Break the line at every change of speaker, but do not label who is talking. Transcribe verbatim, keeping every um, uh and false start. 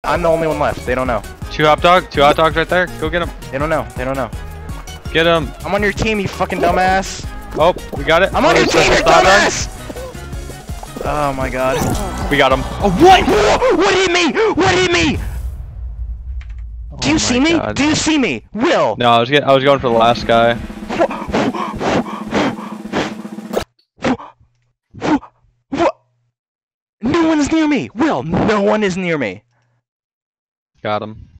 I'm the only one left. They don't know.
Two hot dog, two hot dogs right there. Go get them.
They don't know. They don't know.
Get them.
I'm on your team, you fucking dumbass.
Oh, we got it.
I'm on your
Oh,
team, you
stop them.
dumbass! Oh my god.
We got him.
Oh, what? What hit me? What hit me? Do you
Oh
see
my
me?
God.
Do you see me? Will.
No, I was get, I was going for the last guy.
No one is near me. Will, no one is near me.
Got him.